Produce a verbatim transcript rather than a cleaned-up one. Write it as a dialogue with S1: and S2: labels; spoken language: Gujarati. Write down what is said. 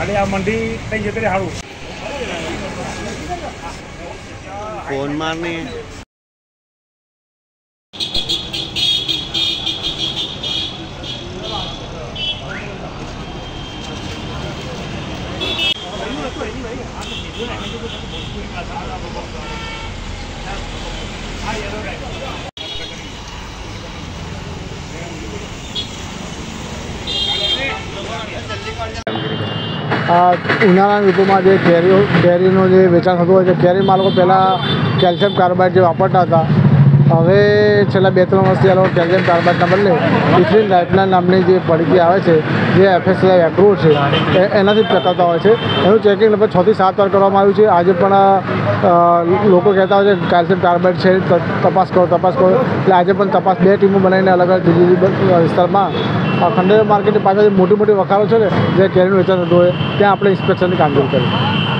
S1: અને આ મંડી થઈ જતી સારું
S2: ફોન મારને
S3: ઉનાળાના ઋતુમાં જે કેરીઓ કેરીનો જે વેચાણ થતું હોય છે, કેરીમાં લોકો પહેલાં કેલ્શિયમ કાર્બાઇડ જે વાપરતા હતા, હવે છેલ્લા બે ત્રણ વર્ષથી આ લોકો કેલ્શિયમ કાર્બાઇડના બદલે ઇથિલિન રાઇટના નામની જે પડીકી આવે છે, જે એફએસએસઆઈ એપ્રુવ છે, એનાથી જ પ્રકારતા હોય છે. એનું ચેકિંગ લગભગ છથી સાત વાર કરવામાં આવ્યું છે. આજે પણ લોકો કહેતા હોય છે કે કેલ્શિયમ કાર્બાઇડ છે, તપાસ કરો તપાસ કરો એટલે આજે પણ તપાસ બે ટીમો બનાવીને અલગ અલગ જુદી જુદી વિસ્તારમાં ખંડેર માર્કેટની પાછળ મોટી મોટી વખારો છે ને, જે કેરીનું વેચાણ થતું હોય ત્યાં આપણે ઇન્સ્પેક્શનની કામગીરી કરી.